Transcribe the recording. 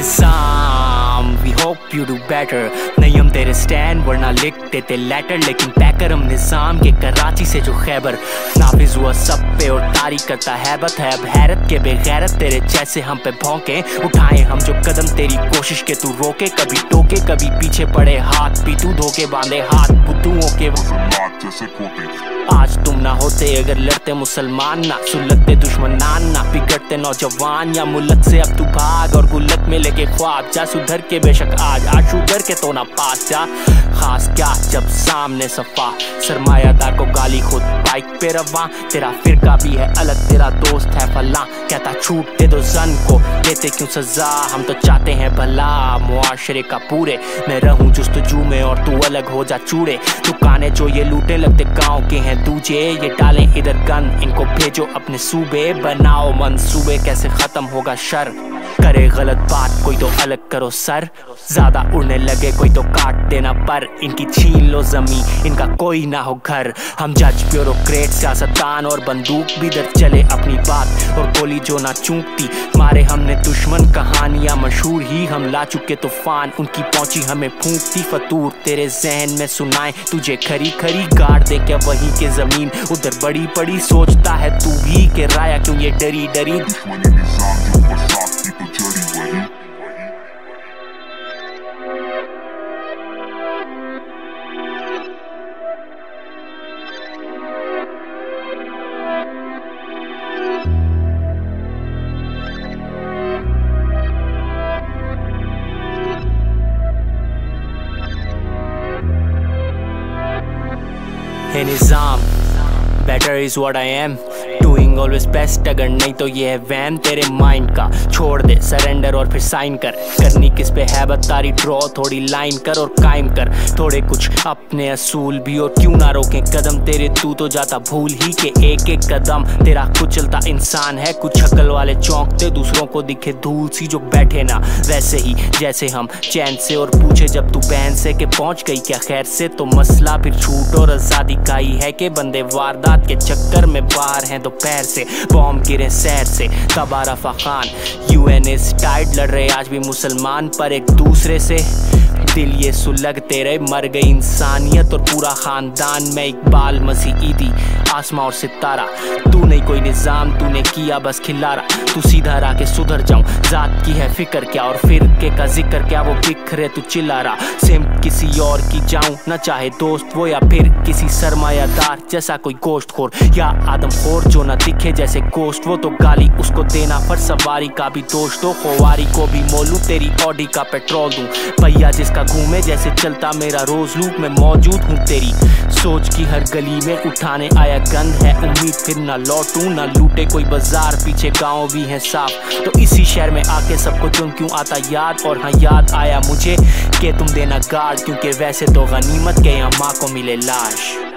Nizam we hope you do better. नहीं हम तेरे स्टैंड वरना लिख देते लेटर, लेकिन पैकर हम निज़ाम के कराची से जो खैबर। नाफिज हुआ सब पे और तारी करता हैबत है अब हैरत के बेगैरत तेरे जैसे हम पे भौंके। उठाए हम जो कदम तेरी कोशिश के तू रोके, कभी टोके कभी पीछे पड़े हाथ भी तू धोके बांधे हाथ बुद्धुओं के आज तुम ना होते अगर लड़ते मुसलमान ना सुलगते दुश्मनान ना बिगड़ते नौजवान या मुल्क से अब तू भाग और गुल्लक में लेके ख्वाब जा सुधर के बेशक आज सुधर के तो ना पास जा। खास क्या जब सामने सफा सरमायादार को गाली खुद बाइक पे रवा, तेरा फिरका भी है अलग तेरा दोस्त है फला, कहता छूट दे दो जन को देते क्यों सजा, हम तो चाहते हैं भला मुआशरे का पूरे। मैं रहूं जुस्तजू में और तू अलग हो जा चूड़े, दुकाने जो ये लूटे लगते गाँव के हैं दूजे, ये डालें इधर गन इनको भेजो अपने सूबे, बनाओ मंसूबे कैसे खत्म होगा शर। करे गलत बात कोई तो अलग करो सर, ज्यादा उड़ने लगे कोई तो काट देना पर, इनकी छीन लो जमीन इनका कोई ना हो घर। हम जज ब्यूरोक्रेट सियासतदान और बंदूक भी दर चले अपनी बात और गोली जो ना चूकती, मारे हमने दुश्मन कहानियां मशहूर ही हम ला चुके तूफान, उनकी पहुंची हमें फूंकती फतूर तेरे जहन में सुनाए तुझे खरी खरी गाड़ दे क्या वहीं के जमीन उधर बड़ी बड़ी सोचता है तू भी के राया क्यों ये डरी डरी Hey Nizam better is what I am doing always best, अगर नहीं तो ये है वैन तेरे माइंड का, छोड़ दे सरेंडर और फिर साइन कर, करनी किस पे है बतारी ड्रॉ थोड़ी लाइन कर और कायम कर थोड़े कुछ अपने असूल भी और क्यों ना रोके कदम तेरे तू तो जाता भूल ही के एक एक कदम तेरा कुचलता इंसान है, कुछ अकल वाले चौंकते दूसरों को दिखे धूल सी जो बैठे ना वैसे ही जैसे हम चैन से, और पूछे जब तू बहन से के पहुंच गई क्या खैर से, तो मसला फिर छूट और आजादी का ही है कि बंदे वारदात के चक्कर में बाहर हैं दोपहर से, बॉम्ब गिरे शहर से तबा रफा खान, UN इज टाइट लड़ रहे आज भी मुसलमान पर एक दूसरे से, दिल ये सुलगते रहे मर गई इंसानियत और पूरा खानदान। मैं इकबाल मसीह ईदी आसमां और सितारा, तू नहीं कोई निज़ाम तूने किया बस खिलारा, तू सीधा रहा के सुधर जाऊं जात की है फिक्र क्या और फिरके का जिक्र क्या, वो बिखरे तू चिल्ला रहा सेम किसी और की जाऊं न चाहे दोस्त वो या फिर किसी सरमायादार जैसा कोई गोश्तखोर या आदमखोर जो न दिखे जैसे गोश्त, वो तो गाली उसको देना पर सवारी का भी दोष दो, खुवारी को भी मोलूं तेरी ऑडी का पेट्रोल दूं, भैया जिसका घूमे जैसे चलता मेरा रोज लूप में मौजूद हूँ तेरी सोच की हर गली में उठाने आया गंद है उम्मीद फिर ना लौटूं ना लूटे कोई बाजार पीछे गाँव भी है साफ, तो इसी शहर में आके सबको क्यों आता याद, और हाँ याद आया मुझे कि तुम देना गार्ड क्योंकि वैसे तो गनीमत के यहाँ माँ को मिले लाश।